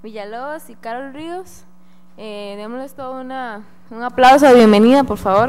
Villalobos y Carol Ríos. Démosles todo un aplauso de bienvenida, por favor.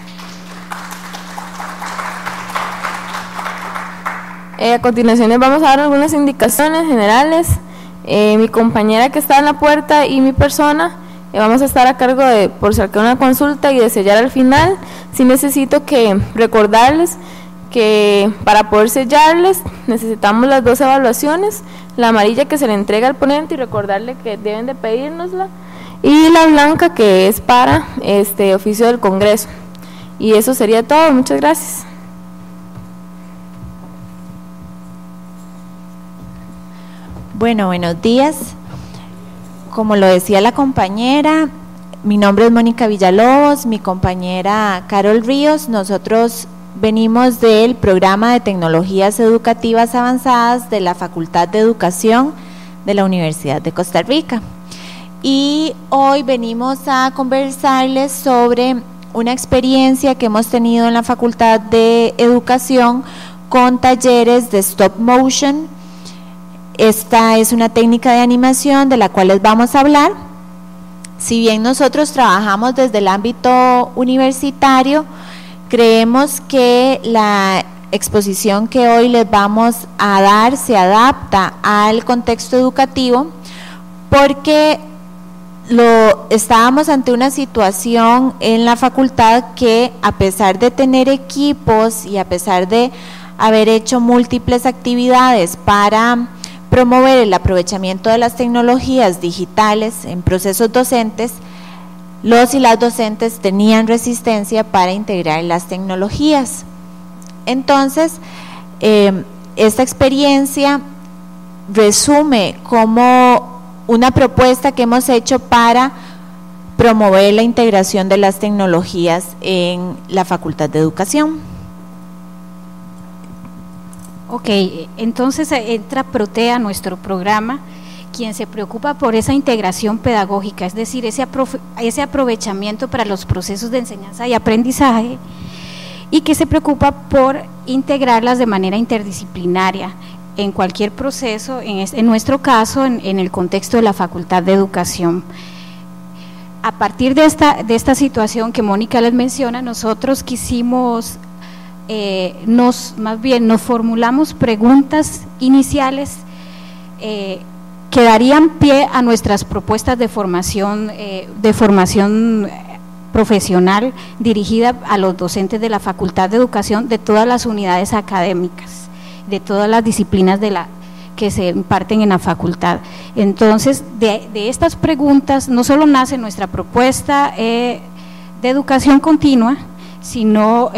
A continuación les vamos a dar algunas indicaciones generales. Mi compañera que está en la puerta y mi persona vamos a estar a cargo de por sacar una consulta y de sellar al final. Sí necesito que recordarles que para poder sellarles necesitamos las dos evaluaciones, la amarilla que se le entrega al ponente y recordarle que deben de pedírnosla, y la blanca que es para oficio del Congreso. Y eso sería todo, muchas gracias. Bueno, buenos días. Como lo decía la compañera, mi nombre es Mónica Villalobos, mi compañera Carol Ríos. Nosotros venimos del programa de tecnologías educativas avanzadas de la Facultad de Educación de la Universidad de Costa Rica. Y hoy venimos a conversarles sobre una experiencia que hemos tenido en la Facultad de Educación con talleres de stop motion. Esta es una técnica de animación de la cual les vamos a hablar. Si bien nosotros trabajamos desde el ámbito universitario, creemos que la exposición que hoy les vamos a dar se adapta al contexto educativo, porque estábamos ante una situación en la facultad que, a pesar de tener equipos y a pesar de haber hecho múltiples actividades para promover el aprovechamiento de las tecnologías digitales en procesos docentes, los y las docentes tenían resistencia para integrar las tecnologías. Entonces, esta experiencia resume como una propuesta que hemos hecho para promover la integración de las tecnologías en la Facultad de Educación. Ok, entonces entra Protea a nuestro programa, quien se preocupa por esa integración pedagógica, es decir, ese aprovechamiento para los procesos de enseñanza y aprendizaje, y que se preocupa por integrarlas de manera interdisciplinaria en cualquier proceso, en nuestro caso, en el contexto de la Facultad de Educación. A partir de esta situación que Mónica les menciona, nosotros quisimos, nos formulamos preguntas iniciales que darían pie a nuestras propuestas de formación profesional dirigida a los docentes de la Facultad de Educación de todas las unidades académicas, de todas las disciplinas que se imparten en la facultad. Entonces, de estas preguntas no solo nace nuestra propuesta de educación continua, sino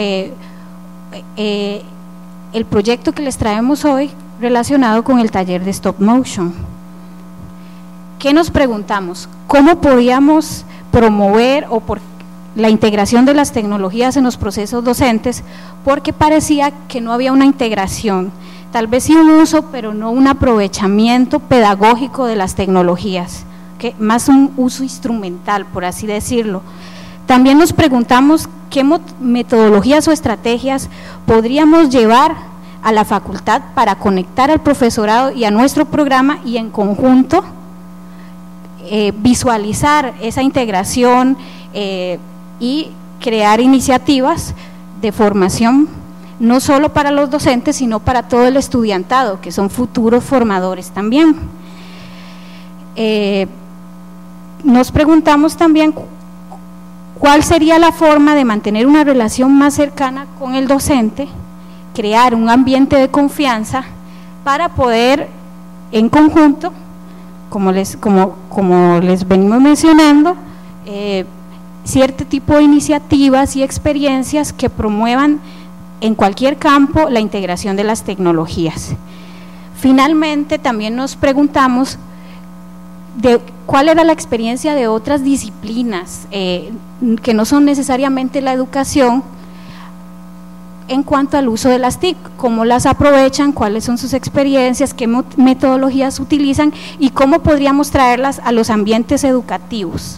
el proyecto que les traemos hoy relacionado con el taller de stop motion. ¿Qué nos preguntamos? ¿Cómo podíamos promover la integración de las tecnologías en los procesos docentes? Porque parecía que no había una integración, tal vez sí un uso, pero no un aprovechamiento pedagógico de las tecnologías, que más un uso instrumental, por así decirlo. También nos preguntamos qué metodologías o estrategias podríamos llevar a la facultad para conectar al profesorado y a nuestro programa y en conjunto visualizar esa integración y crear iniciativas de formación, no solo para los docentes, sino para todo el estudiantado, que son futuros formadores también. Nos preguntamos también cuál sería la forma de mantener una relación más cercana con el docente, crear un ambiente de confianza para poder en conjunto, como les venimos mencionando, cierto tipo de iniciativas y experiencias que promuevan en cualquier campo la integración de las tecnologías. Finalmente, también nos preguntamos de cuál era la experiencia de otras disciplinas que no son necesariamente la educación en cuanto al uso de las TIC, cómo las aprovechan, cuáles son sus experiencias, qué metodologías utilizan y cómo podríamos traerlas a los ambientes educativos.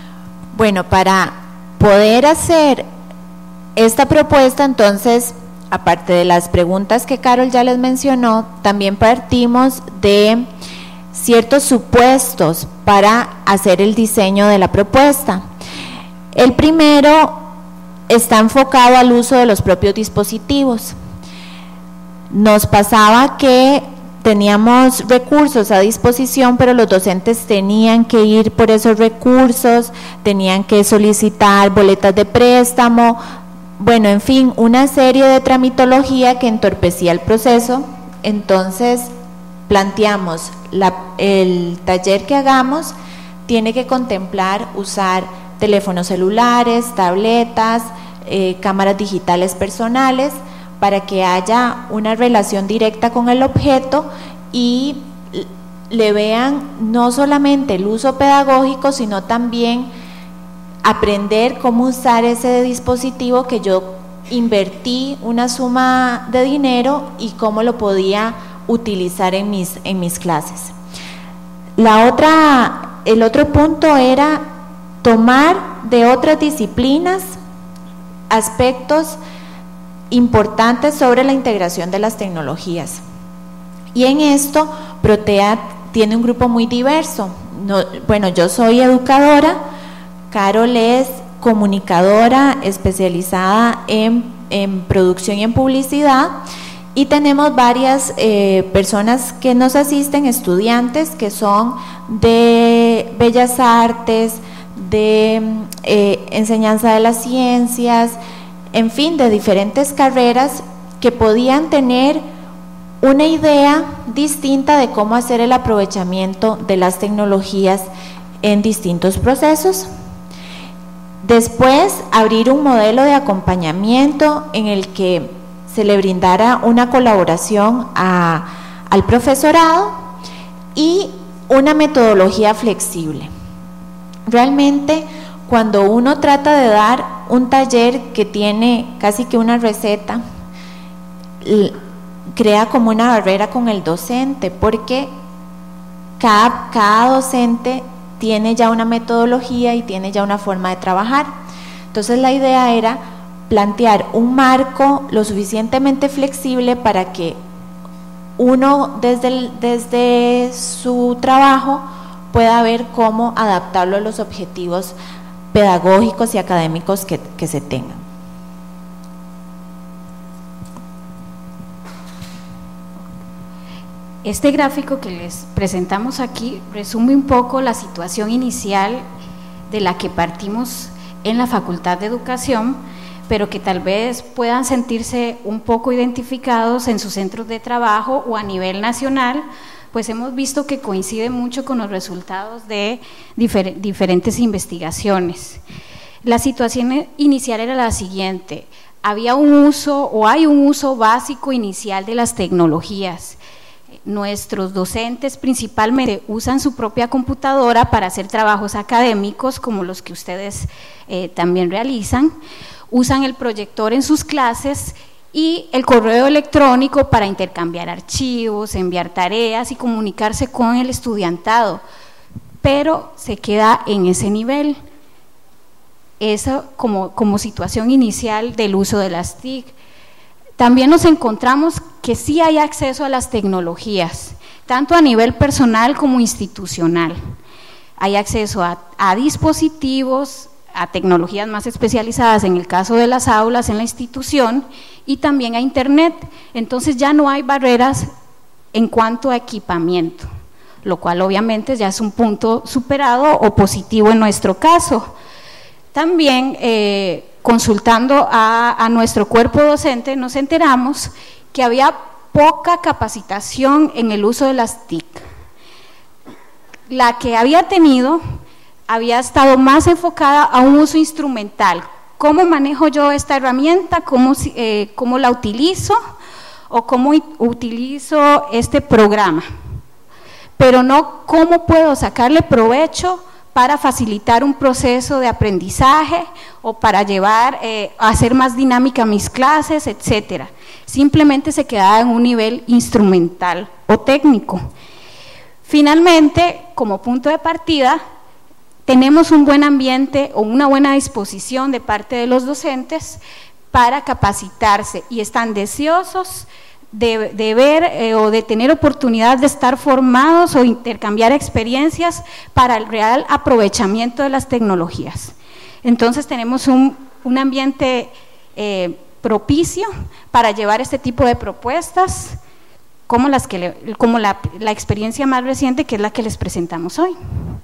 Bueno, para poder hacer esta propuesta, entonces aparte de las preguntas que Carol ya les mencionó, también partimos de ciertos supuestos para hacer el diseño de la propuesta. El primero está enfocado al uso de los propios dispositivos. Nos pasaba que teníamos recursos a disposición, pero los docentes tenían que ir por esos recursos, tenían que solicitar boletas de préstamo, bueno, en fin, una serie de tramitología que entorpecía el proceso. Entonces planteamos, el taller que hagamos tiene que contemplar usar teléfonos celulares, tabletas, cámaras digitales personales, para que haya una relación directa con el objeto y le vean no solamente el uso pedagógico, sino también aprender cómo usar ese dispositivo que yo invertí una suma de dinero y cómo lo podía utilizar en mis clases. El otro punto era tomar de otras disciplinas aspectos importantes sobre la integración de las tecnologías. Y en esto, Protea tiene un grupo muy diverso. Bueno, yo soy educadora, Carol es comunicadora especializada en producción y en publicidad, y tenemos varias personas que nos asisten, estudiantes que son de Bellas Artes, de enseñanza de las ciencias, en fin, de diferentes carreras que podían tener una idea distinta de cómo hacer el aprovechamiento de las tecnologías en distintos procesos. Después, abrir un modelo de acompañamiento en el que se le brindara una colaboración al profesorado y una metodología flexible. Realmente, cuando uno trata de dar un taller que tiene casi que una receta, crea como una barrera con el docente, porque cada docente tiene ya una metodología y tiene ya una forma de trabajar. Entonces la idea era plantear un marco lo suficientemente flexible para que uno desde su trabajo pueda ver cómo adaptarlo a los objetivos pedagógicos y académicos que se tengan. Este gráfico que les presentamos aquí resume un poco la situación inicial de la que partimos en la Facultad de Educación, pero que tal vez puedan sentirse un poco identificados en sus centros de trabajo o a nivel nacional, pues hemos visto que coincide mucho con los resultados de diferentes investigaciones. La situación inicial era la siguiente: había un uso o hay un uso básico inicial de las tecnologías. Nuestros docentes principalmente usan su propia computadora para hacer trabajos académicos como los que ustedes también realizan, usan el proyector en sus clases y el correo electrónico para intercambiar archivos, enviar tareas y comunicarse con el estudiantado, pero se queda en ese nivel. Eso como situación inicial del uso de las TIC. También nos encontramos que sí hay acceso a las tecnologías, tanto a nivel personal como institucional. Hay acceso a dispositivos, a tecnologías más especializadas en el caso de las aulas en la institución, y también a internet. Entonces ya no hay barreras en cuanto a equipamiento, lo cual obviamente ya es un punto superado o positivo en nuestro caso. También consultando a nuestro cuerpo docente nos enteramos que había poca capacitación en el uso de las TIC. La que había tenido había estado más enfocada a un uso instrumental. ¿Cómo manejo yo esta herramienta? ¿Cómo la utilizo? ¿O cómo utilizo este programa? Pero no cómo puedo sacarle provecho para facilitar un proceso de aprendizaje o para hacer más dinámica mis clases, etcétera. Simplemente se quedaba en un nivel instrumental o técnico. Finalmente, como punto de partida, tenemos un buen ambiente o una buena disposición de parte de los docentes, para capacitarse y están deseosos de ver o de tener oportunidad de estar formados o intercambiar experiencias para el real aprovechamiento de las tecnologías. Entonces tenemos un ambiente propicio para llevar este tipo de propuestas, como la experiencia más reciente, que es la que les presentamos hoy.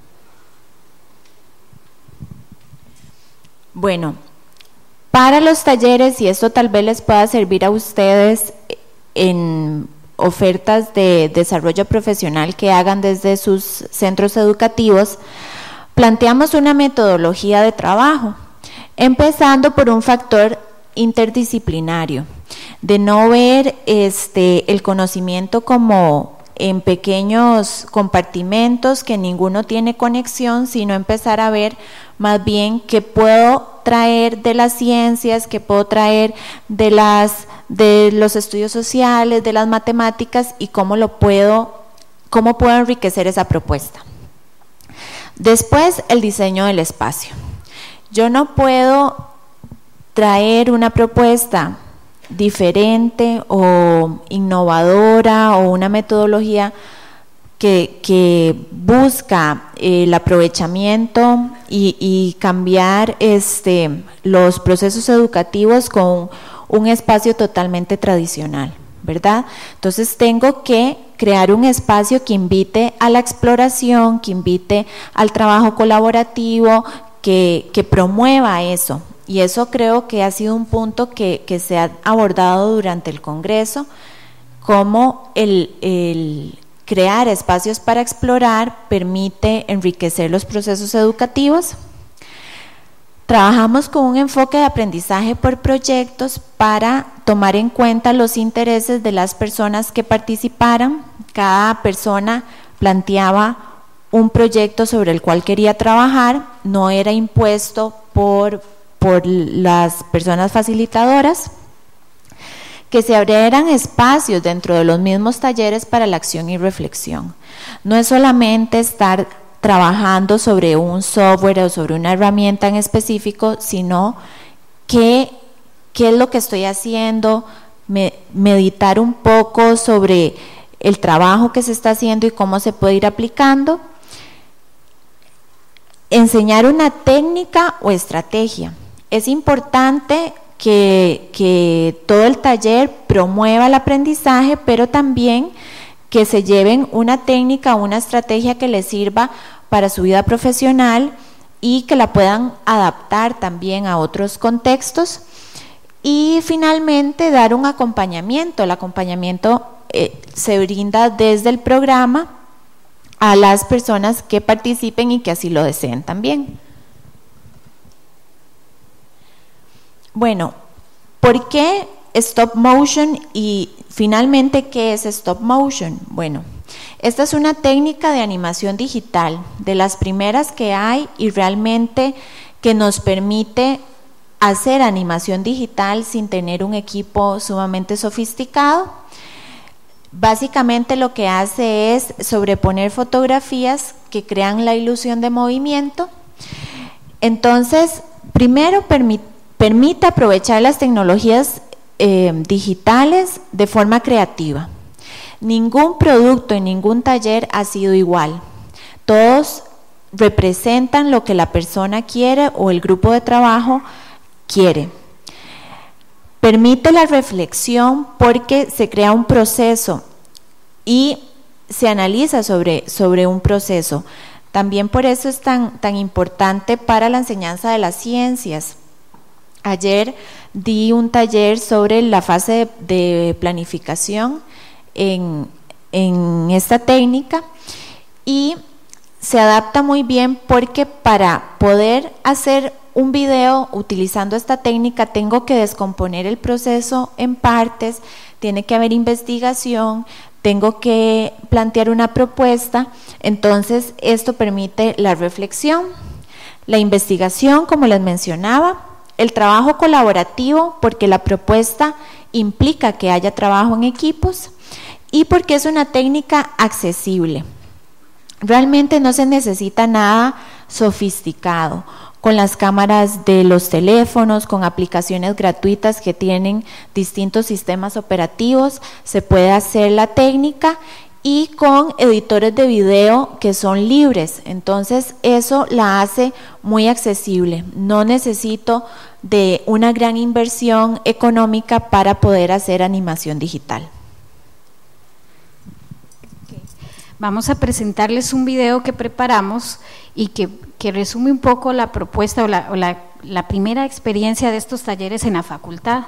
Bueno, para los talleres, y esto tal vez les pueda servir a ustedes en ofertas de desarrollo profesional que hagan desde sus centros educativos, planteamos una metodología de trabajo, empezando por un factor interdisciplinario, de no ver el conocimiento como en pequeños compartimentos que ninguno tiene conexión, sino empezar a ver más bien qué puedo traer de las ciencias, qué puedo traer de los estudios sociales, de las matemáticas, y cómo puedo enriquecer esa propuesta. Después, el diseño del espacio. Yo no puedo traer una propuesta diferente o innovadora o una metodología que busca el aprovechamiento y cambiar los procesos educativos con un espacio totalmente tradicional, ¿verdad? Entonces tengo que crear un espacio que invite a la exploración, que invite al trabajo colaborativo, que promueva eso. Y eso creo que ha sido un punto que se ha abordado durante el Congreso, como el crear espacios para explorar permite enriquecer los procesos educativos. Trabajamos con un enfoque de aprendizaje por proyectos para tomar en cuenta los intereses de las personas que participaran. Cada persona planteaba un proyecto sobre el cual quería trabajar, no era impuesto por las personas facilitadoras, que se abrieran espacios dentro de los mismos talleres para la acción y reflexión. No es solamente estar trabajando sobre un software o sobre una herramienta en específico, sino qué es lo que estoy haciendo, meditar un poco sobre el trabajo que se está haciendo y cómo se puede ir aplicando, enseñar una técnica o estrategia. Es importante que todo el taller promueva el aprendizaje, pero también que se lleven una técnica o una estrategia que les sirva para su vida profesional y que la puedan adaptar también a otros contextos. Y finalmente dar un acompañamiento. El acompañamiento se brinda desde el programa a las personas que participen y que así lo deseen también. Bueno, ¿por qué stop motion y finalmente qué es stop motion? Bueno, esta es una técnica de animación digital, de las primeras que hay y realmente que nos permite hacer animación digital sin tener un equipo sumamente sofisticado. Básicamente lo que hace es sobreponer fotografías que crean la ilusión de movimiento. Entonces, primero permite aprovechar las tecnologías digitales de forma creativa. Ningún producto en ningún taller ha sido igual. Todos representan lo que la persona quiere o el grupo de trabajo quiere. Permite la reflexión porque se crea un proceso y se analiza sobre un proceso. También por eso es tan importante para la enseñanza de las ciencias. Ayer di un taller sobre la fase de planificación en esta técnica y se adapta muy bien porque para poder hacer un video utilizando esta técnica tengo que descomponer el proceso en partes, tiene que haber investigación, tengo que plantear una propuesta. Entonces esto permite la reflexión, la investigación, como les mencionaba, el trabajo colaborativo, porque la propuesta implica que haya trabajo en equipos y porque es una técnica accesible. Realmente no se necesita nada sofisticado. con las cámaras de los teléfonos, con aplicaciones gratuitas que tienen distintos sistemas operativos, se puede hacer la técnica, y con editores de video que son libres. Entonces eso la hace muy accesible. No necesito de una gran inversión económica para poder hacer animación digital. Vamos a presentarles un video que preparamos y que resume un poco la propuesta o la primera experiencia de estos talleres en la facultad.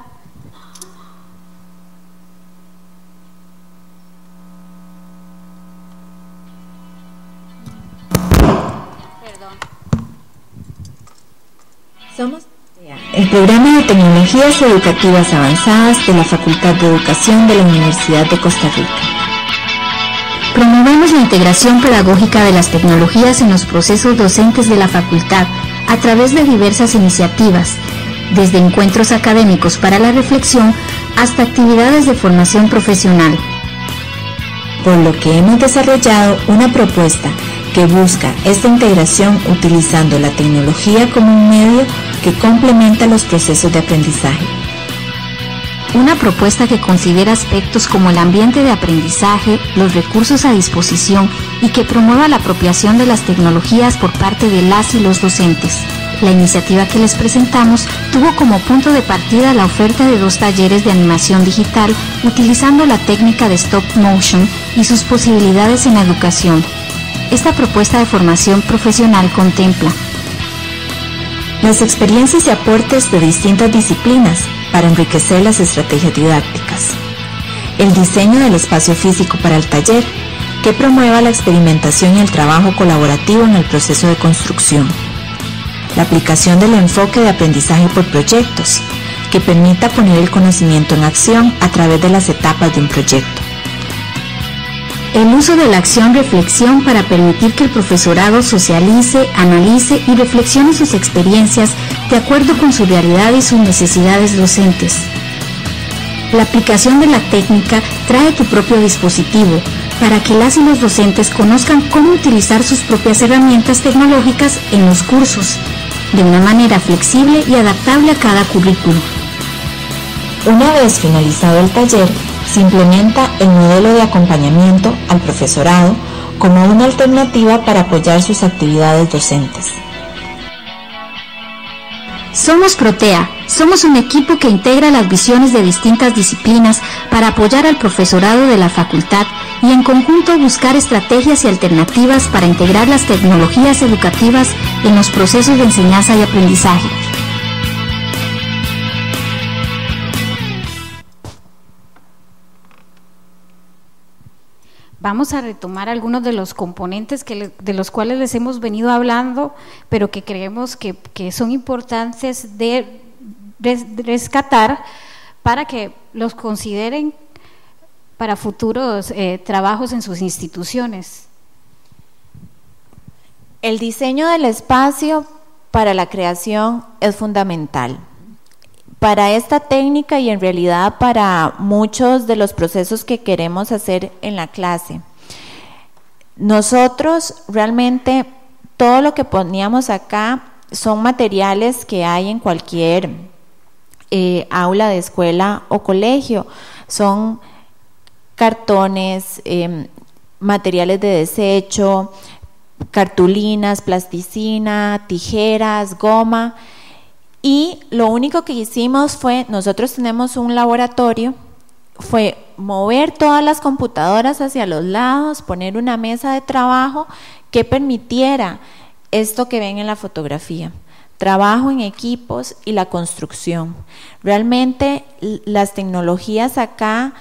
Somos el programa de tecnologías educativas avanzadas de la Facultad de Educación de la Universidad de Costa Rica. Promovemos la integración pedagógica de las tecnologías en los procesos docentes de la facultad a través de diversas iniciativas, desde encuentros académicos para la reflexión hasta actividades de formación profesional. Por lo que hemos desarrollado una propuesta que busca esta integración utilizando la tecnología como un medio que complementa los procesos de aprendizaje. Una propuesta que considera aspectos como el ambiente de aprendizaje, los recursos a disposición y que promueva la apropiación de las tecnologías por parte de las y los docentes. La iniciativa que les presentamos tuvo como punto de partida la oferta de 2 talleres de animación digital utilizando la técnica de stop motion y sus posibilidades en la educación. Esta propuesta de formación profesional contempla las experiencias y aportes de distintas disciplinas para enriquecer las estrategias didácticas, el diseño del espacio físico para el taller, que promueva la experimentación y el trabajo colaborativo en el proceso de construcción, la aplicación del enfoque de aprendizaje por proyectos, que permita poner el conocimiento en acción a través de las etapas de un proyecto, el uso de la acción-reflexión para permitir que el profesorado socialice, analice y reflexione sus experiencias de acuerdo con su realidad y sus necesidades docentes. La aplicación de la técnica trae tu propio dispositivo para que las y los docentes conozcan cómo utilizar sus propias herramientas tecnológicas en los cursos, de una manera flexible y adaptable a cada currículo. Una vez finalizado el taller, se implementa el modelo de acompañamiento al profesorado como una alternativa para apoyar sus actividades docentes. Somos Protea, somos un equipo que integra las visiones de distintas disciplinas para apoyar al profesorado de la facultad y en conjunto buscar estrategias y alternativas para integrar las tecnologías educativas en los procesos de enseñanza y aprendizaje. Vamos a retomar algunos de los componentes de los cuales les hemos venido hablando, pero que creemos que son importantes de rescatar para que los consideren para futuros trabajos en sus instituciones. El diseño del espacio para la creación es fundamental. Para esta técnica y en realidad para muchos de los procesos que queremos hacer en la clase. Nosotros realmente todo lo que poníamos acá son materiales que hay en cualquier aula de escuela o colegio. Son cartones, materiales de desecho, cartulinas, plasticina, tijeras, goma. Y lo único que hicimos fue, nosotros tenemos un laboratorio, fue mover todas las computadoras hacia los lados, poner una mesa de trabajo que permitiera esto que ven en la fotografía, trabajo en equipos y la construcción. Realmente las tecnologías acá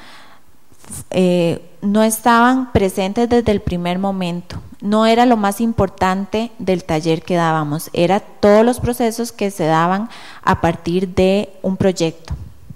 no estaban presentes desde el primer momento. No era lo más importante del taller que dábamos, era todos los procesos que se daban a partir de un proyecto.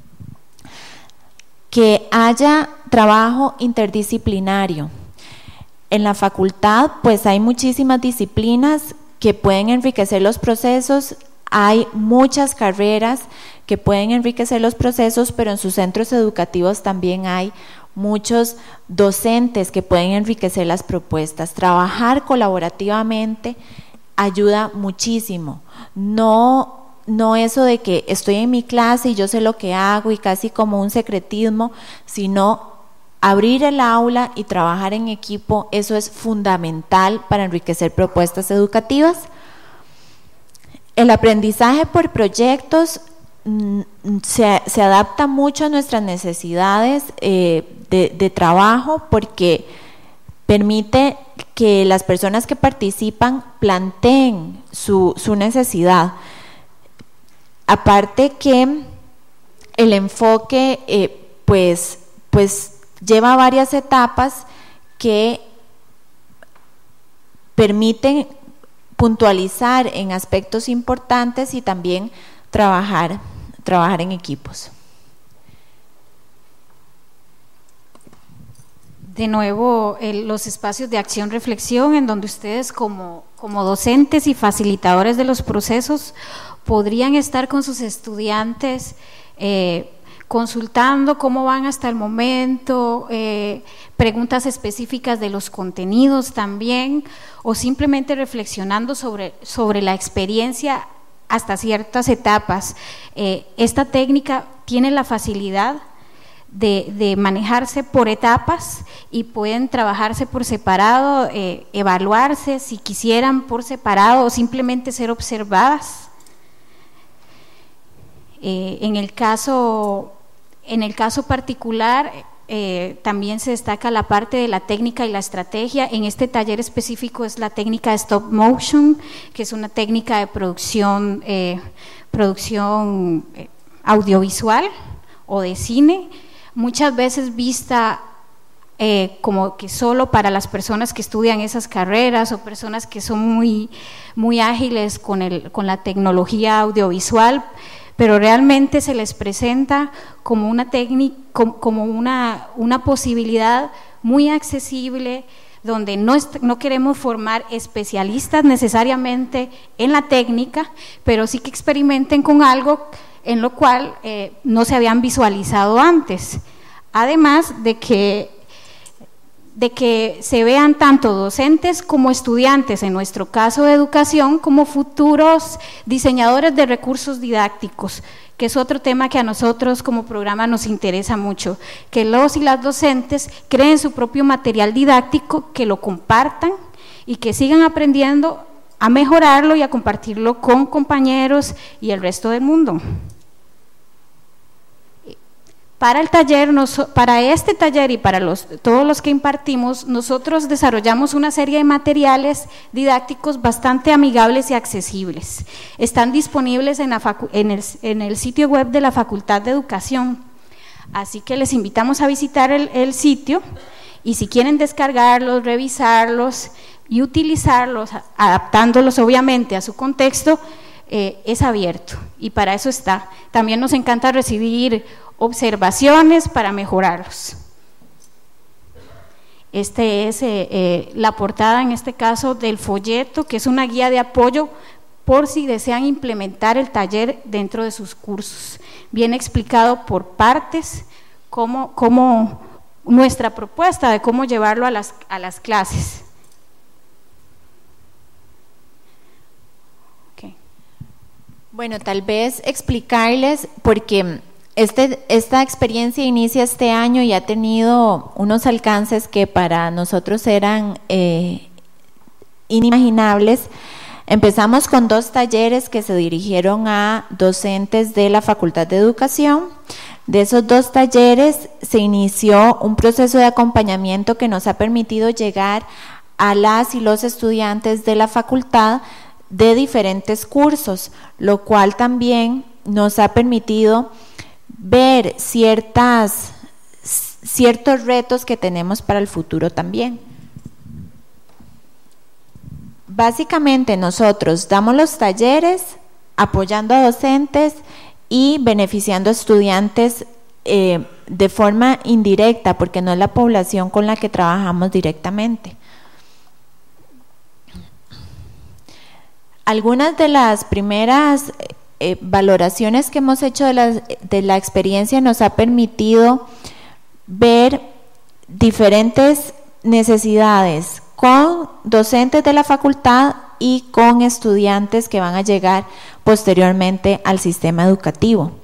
Que haya trabajo interdisciplinario. En la facultad pues hay muchísimas disciplinas que pueden enriquecer los procesos, hay muchas carreras que pueden enriquecer los procesos, pero en sus centros educativos también hay muchos docentes que pueden enriquecer las propuestas, trabajar colaborativamente ayuda muchísimo. No eso de que estoy en mi clase y yo sé lo que hago y casi como un secretismo, sino abrir el aula y trabajar en equipo. Eso es fundamental para enriquecer propuestas educativas. El aprendizaje por proyectos se adapta mucho a nuestras necesidades de trabajo, porque permite que las personas que participan planteen su necesidad. Aparte que el enfoque pues lleva varias etapas que permiten puntualizar en aspectos importantes y también trabajar en equipos. De nuevo, los espacios de acción-reflexión, en donde ustedes como docentes y facilitadores de los procesos podrían estar con sus estudiantes consultando cómo van hasta el momento, preguntas específicas de los contenidos también, o simplemente reflexionando sobre la experiencia hasta ciertas etapas. Esta técnica tiene la facilidad de manejarse por etapas y pueden trabajarse por separado, evaluarse si quisieran por separado o simplemente ser observadas. En el caso particular, también se destaca la parte de la técnica y la estrategia. En este taller específico es la técnica de stop motion, que es una técnica de producción audiovisual o de cine, muchas veces vista como que solo para las personas que estudian esas carreras o personas que son muy ágiles con la tecnología audiovisual, pero realmente se les presenta como una técnica, como una posibilidad muy accesible, donde no queremos formar especialistas necesariamente en la técnica, pero sí que experimenten con algo en lo cual no se habían visualizado antes. Además de que se vean tanto docentes como estudiantes, en nuestro caso de educación, como futuros diseñadores de recursos didácticos, que es otro tema que a nosotros como programa nos interesa mucho, que los y las docentes creen su propio material didáctico, que lo compartan y que sigan aprendiendo a mejorarlo y a compartirlo con compañeros y el resto del mundo. Para el taller, para este taller y para todos los que impartimos, nosotros desarrollamos una serie de materiales didácticos bastante amigables y accesibles. Están disponibles en el sitio web de la Facultad de Educación, así que les invitamos a visitar el sitio, y si quieren descargarlos, revisarlos y utilizarlos, adaptándolos obviamente a su contexto, es abierto, y para eso está. También nos encanta recibir observaciones para mejorarlos. Este es la portada, en este caso, del folleto, que es una guía de apoyo por si desean implementar el taller dentro de sus cursos. Viene explicado por partes cómo nuestra propuesta de cómo llevarlo a las clases. Okay. Bueno, tal vez explicarles, porque esta experiencia inicia este año y ha tenido unos alcances que para nosotros eran inimaginables. Empezamos con 2 talleres que se dirigieron a docentes de la Facultad de Educación. De esos 2 talleres se inició un proceso de acompañamiento que nos ha permitido llegar a las y los estudiantes de la facultad de diferentes cursos, lo cual también nos ha permitido ver ciertos retos que tenemos para el futuro también. Básicamente nosotros damos los talleres apoyando a docentes y beneficiando a estudiantes de forma indirecta, porque no es la población con la que trabajamos directamente. Algunas de las primeras valoraciones que hemos hecho de la experiencia nos ha permitido ver diferentes necesidades con docentes de la facultad y con estudiantes que van a llegar posteriormente al sistema educativo.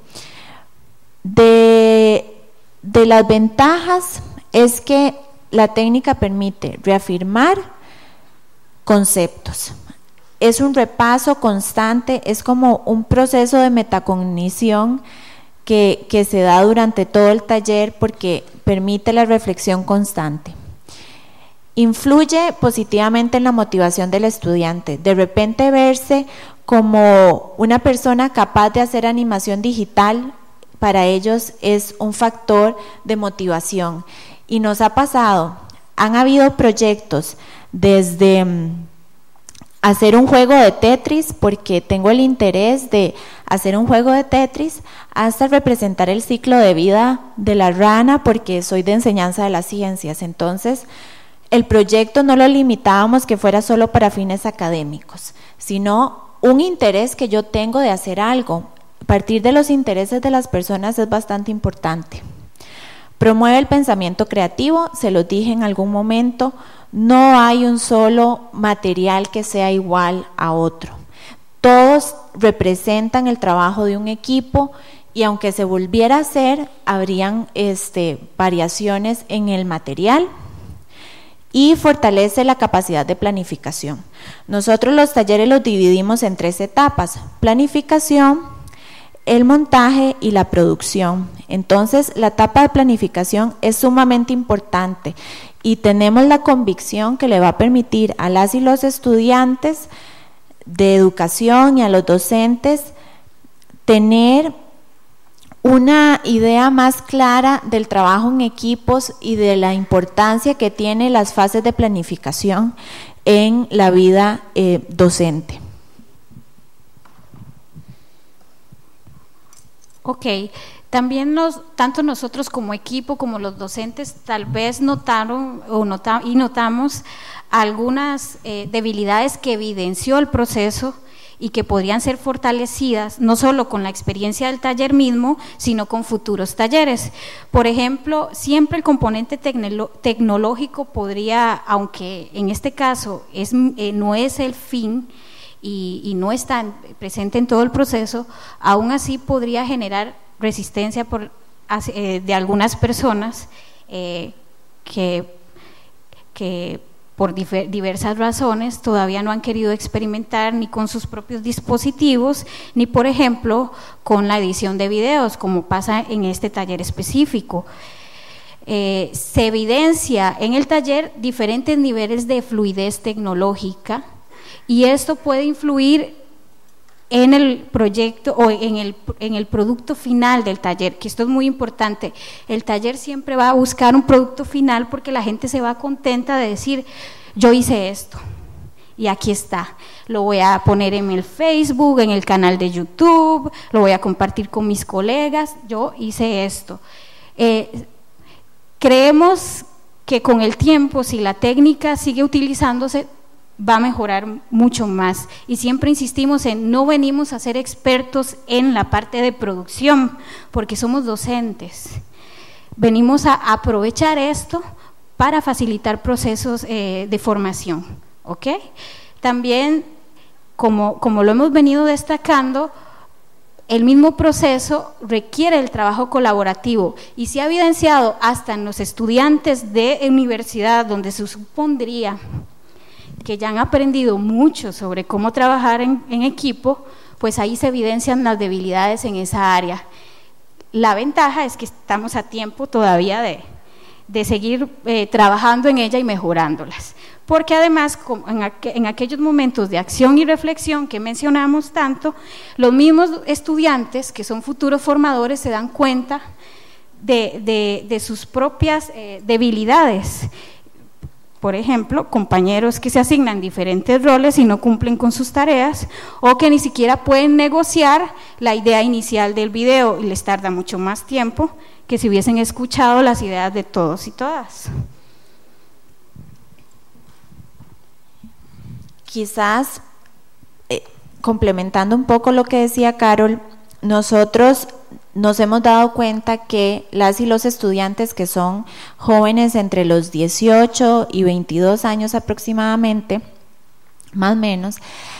De las ventajas es que la técnica permite reafirmar conceptos. Es un repaso constante, es como un proceso de metacognición que se da durante todo el taller porque permite la reflexión constante. Influye positivamente en la motivación del estudiante. De repente verse como una persona capaz de hacer animación digital, para ellos es un factor de motivación. Y nos ha pasado, han habido proyectos desde hacer un juego de Tetris, porque tengo el interés de hacer un juego de Tetris, hasta representar el ciclo de vida de la rana, porque soy de enseñanza de las ciencias. Entonces, el proyecto no lo limitábamos que fuera solo para fines académicos, sino un interés que yo tengo de hacer algo. Partir de los intereses de las personas es bastante importante. Promueve el pensamiento creativo, se lo dije en algún momento, no hay un solo material que sea igual a otro. Todos representan el trabajo de un equipo y aunque se volviera a hacer, habrían variaciones en el material. Y fortalece la capacidad de planificación. Nosotros los talleres los dividimos en 3 etapas: planificación, el montaje y la producción. Entonces, la etapa de planificación es sumamente importante y tenemos la convicción que le va a permitir a las y los estudiantes de educación y a los docentes tener una idea más clara del trabajo en equipos y de la importancia que tiene las fases de planificación en la vida docente. Ok, también tanto nosotros como equipo como los docentes tal vez notamos algunas debilidades que evidenció el proceso y que podrían ser fortalecidas no solo con la experiencia del taller mismo, sino con futuros talleres. Por ejemplo, siempre el componente tecnológico podría, aunque en este caso no es el fin y no está presente en todo el proceso, aún así podría generar resistencia de algunas personas que por diversas razones todavía no han querido experimentar ni con sus propios dispositivos, ni por ejemplo con la edición de videos, como pasa en este taller específico. Se evidencia en el taller diferentes niveles de fluidez tecnológica y esto puede influir en el proyecto o en el producto final del taller, que esto es muy importante. El taller siempre va a buscar un producto final porque la gente se va contenta de decir, yo hice esto y aquí está, lo voy a poner en el Facebook, en el canal de YouTube, lo voy a compartir con mis colegas, yo hice esto. Creemos que con el tiempo, si la técnica sigue utilizándose, va a mejorar mucho más y siempre insistimos en no venimos a ser expertos en la parte de producción porque somos docentes, venimos a aprovechar esto para facilitar procesos de formación, ¿ok? También, como lo hemos venido destacando, el mismo proceso requiere el trabajo colaborativo y se ha evidenciado hasta en los estudiantes de universidad donde se supondría que ya han aprendido mucho sobre cómo trabajar en equipo, pues ahí se evidencian las debilidades en esa área. La ventaja es que estamos a tiempo todavía de seguir trabajando en ella y mejorándolas, porque además en aquellos momentos de acción y reflexión que mencionamos tanto, los mismos estudiantes que son futuros formadores se dan cuenta de sus propias debilidades. Por ejemplo, compañeros que se asignan diferentes roles y no cumplen con sus tareas o que ni siquiera pueden negociar la idea inicial del video y les tarda mucho más tiempo que si hubiesen escuchado las ideas de todos y todas. Quizás, complementando un poco lo que decía Carol, nosotros nos hemos dado cuenta que las y los estudiantes que son jóvenes entre los 18 y 22 años aproximadamente, más o menos,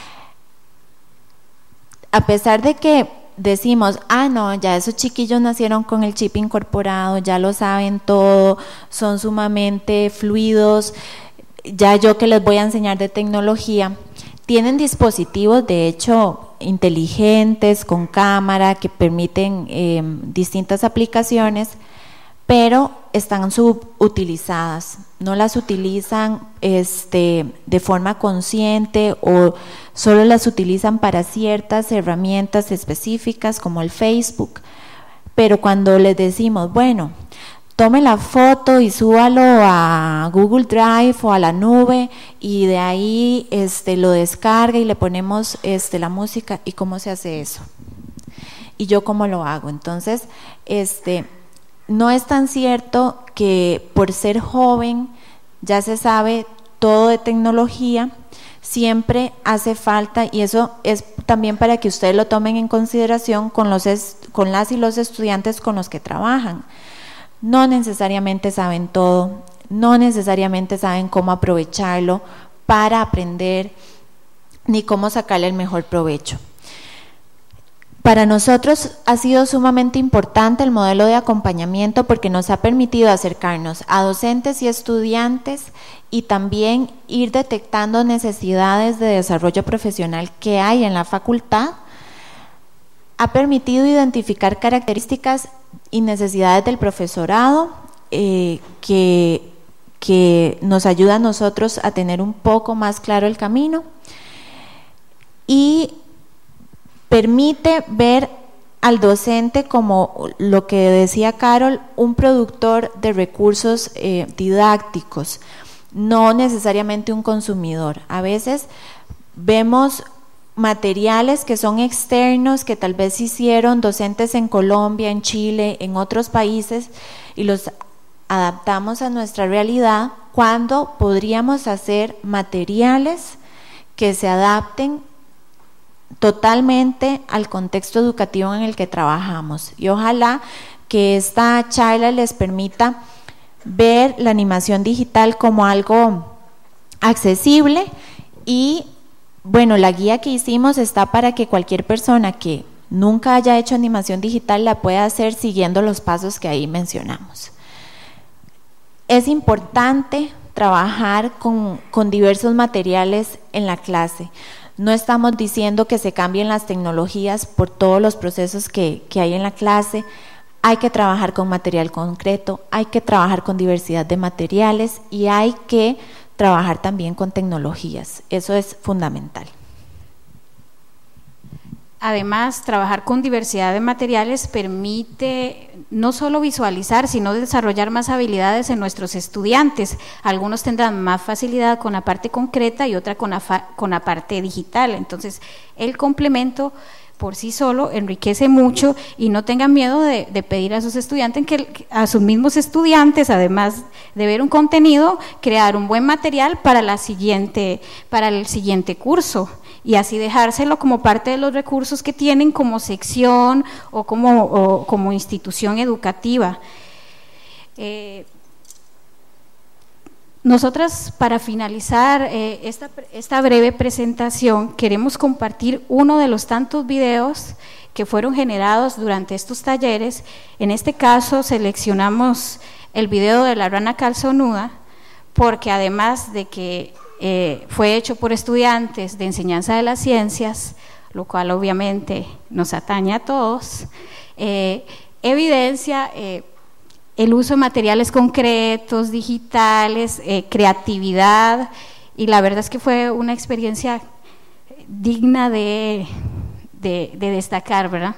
a pesar de que decimos, no, ya esos chiquillos nacieron con el chip incorporado, ya lo saben todo, son sumamente fluidos, ya yo que les voy a enseñar de tecnología, tienen dispositivos de hecho inteligentes, con cámara, que permiten distintas aplicaciones, pero están subutilizadas, no las utilizan de forma consciente o solo las utilizan para ciertas herramientas específicas como el Facebook. Pero cuando les decimos, bueno, tome la foto y súbalo a Google Drive o a la nube y de ahí lo descarga y le ponemos la música, ¿y cómo se hace eso? ¿Y yo cómo lo hago? Entonces, no es tan cierto que por ser joven ya se sabe todo de tecnología, siempre hace falta, y eso es también para que ustedes lo tomen en consideración con las y los estudiantes con los que trabajan. No necesariamente saben todo, no necesariamente saben cómo aprovecharlo para aprender, ni cómo sacarle el mejor provecho. Para nosotros ha sido sumamente importante el modelo de acompañamiento porque nos ha permitido acercarnos a docentes y estudiantes y también ir detectando necesidades de desarrollo profesional que hay en la facultad. Ha permitido identificar características y necesidades del profesorado que nos ayuda a nosotros a tener un poco más claro el camino y permite ver al docente como lo que decía Carol, un productor de recursos didácticos, no necesariamente un consumidor. A veces vemos materiales que son externos, que tal vez hicieron docentes en Colombia, en Chile, en otros países, y los adaptamos a nuestra realidad, cuando podríamos hacer materiales que se adapten totalmente al contexto educativo en el que trabajamos. Y ojalá que esta charla les permita ver la animación digital como algo accesible y bueno, la guía que hicimos está para que cualquier persona que nunca haya hecho animación digital la pueda hacer siguiendo los pasos que ahí mencionamos. Es importante trabajar con diversos materiales en la clase. No estamos diciendo que se cambien las tecnologías por todos los procesos que hay en la clase. Hay que trabajar con material concreto, hay que trabajar con diversidad de materiales y hay que trabajar también con tecnologías. Eso es fundamental. Además, trabajar con diversidad de materiales permite no solo visualizar, sino desarrollar más habilidades en nuestros estudiantes. Algunos tendrán más facilidad con la parte concreta y otra con la parte digital. Entonces, el complemento por sí solo enriquece mucho y no tengan miedo de pedir a sus estudiantes, a sus mismos estudiantes, además de ver un contenido, crear un buen material para el siguiente curso y así dejárselo como parte de los recursos que tienen como sección o como institución educativa. Nosotras, para finalizar esta breve presentación, queremos compartir uno de los tantos videos que fueron generados durante estos talleres. En este caso seleccionamos el video de la rana calzonuda, porque además de que fue hecho por estudiantes de enseñanza de las ciencias, lo cual obviamente nos atañe a todos, evidencia el uso de materiales concretos, digitales, creatividad, y la verdad es que fue una experiencia digna de destacar, ¿verdad?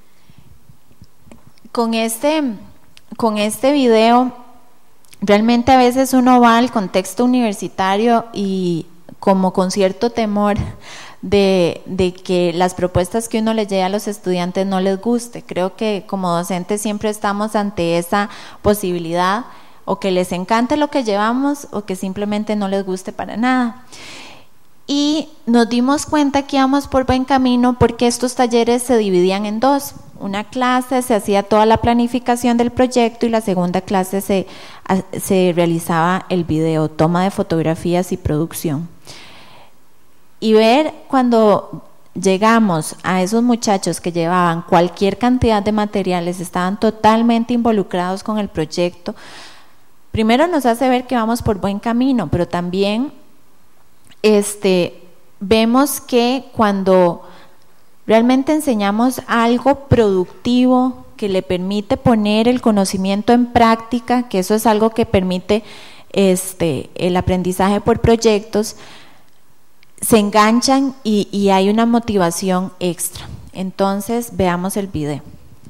Con este video, realmente a veces uno va al contexto universitario y como con cierto temor de que las propuestas que uno les lleva a los estudiantes no les guste. Creo que como docentes siempre estamos ante esa posibilidad, o que les encante lo que llevamos o que simplemente no les guste para nada. Y nos dimos cuenta que íbamos por buen camino porque estos talleres se dividían en dos. Una clase se hacía toda la planificación del proyecto y la segunda clase se realizaba el video, toma de fotografías y producción. y ver cuando llegamos a esos muchachos que llevaban cualquier cantidad de materiales, estaban totalmente involucrados con el proyecto, primero nos hace ver que vamos por buen camino, pero también vemos que cuando realmente enseñamos algo productivo que le permite poner el conocimiento en práctica, que eso es algo que permite el aprendizaje por proyectos, se enganchan y hay una motivación extra. Entonces, veamos el video.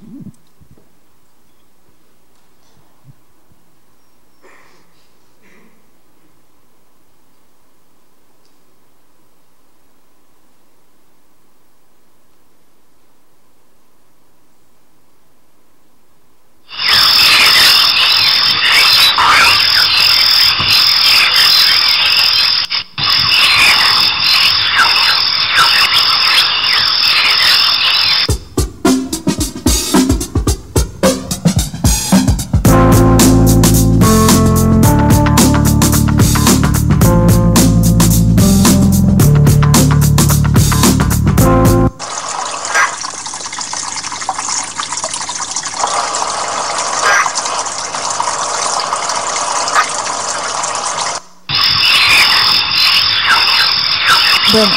Bueno,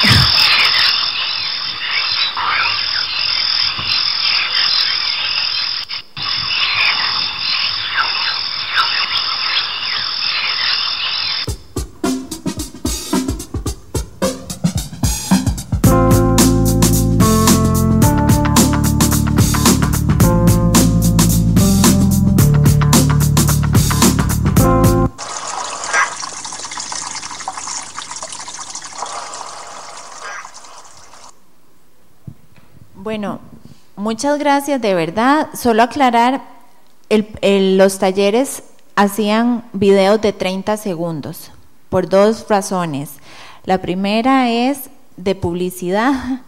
Bueno, muchas gracias, de verdad. Solo aclarar, los talleres hacían videos de 30 segundos por dos razones. La primera es de publicidad.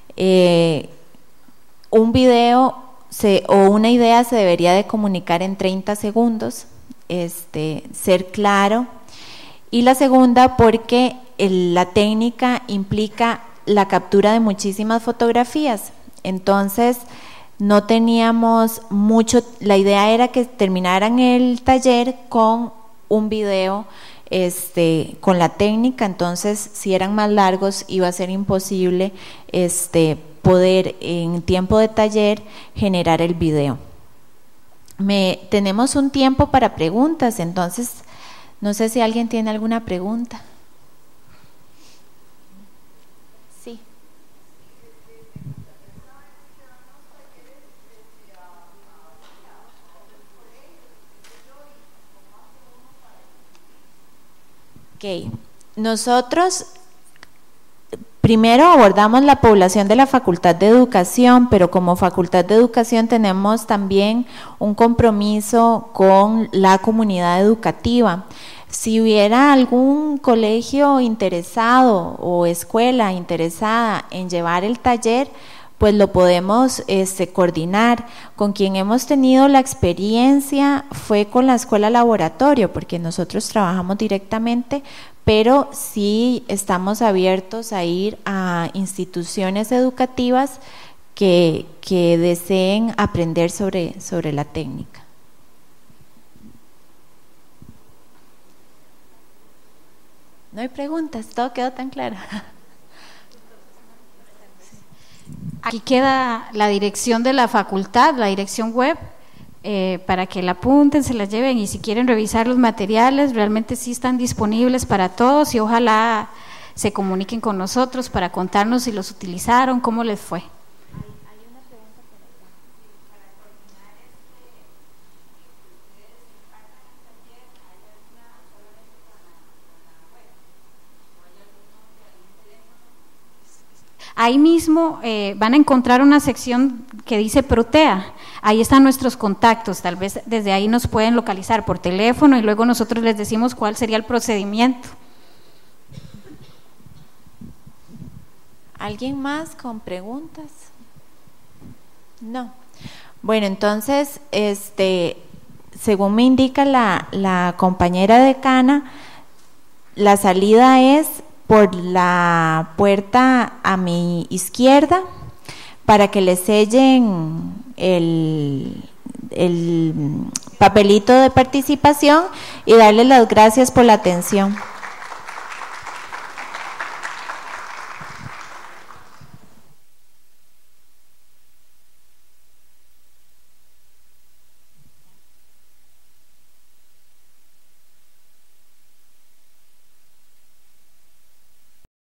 Un video o una idea se debería de comunicar en 30 segundos, ser claro. Y la segunda, porque la técnica implica la captura de muchísimas fotografías. Entonces no teníamos mucho, la idea era que terminaran el taller con un video con la técnica. Entonces si eran más largos iba a ser imposible poder en tiempo de taller generar el video. Tenemos un tiempo para preguntas, entonces no sé si alguien tiene alguna pregunta. Ok, nosotros primero abordamos la población de la Facultad de Educación, pero como Facultad de Educación tenemos también un compromiso con la comunidad educativa. Si hubiera algún colegio interesado o escuela interesada en llevar el taller, pues lo podemos coordinar. Con quien hemos tenido la experiencia fue con la escuela laboratorio, porque nosotros trabajamos directamente, pero sí estamos abiertos a ir a instituciones educativas que deseen aprender sobre la técnica. No hay preguntas, todo quedó tan claro. Aquí queda la dirección de la facultad, la dirección web, para que la apunten, se la lleven, y si quieren revisar los materiales, realmente sí están disponibles para todos, y ojalá se comuniquen con nosotros para contarnos si los utilizaron, cómo les fue. Ahí mismo van a encontrar una sección que dice Protea, ahí están nuestros contactos, tal vez desde ahí nos pueden localizar por teléfono y luego nosotros les decimos cuál sería el procedimiento. ¿Alguien más con preguntas? No. Bueno, entonces, según me indica la compañera decana, la salida es por la puerta a mi izquierda para que le sellen el papelito de participación y darles las gracias por la atención.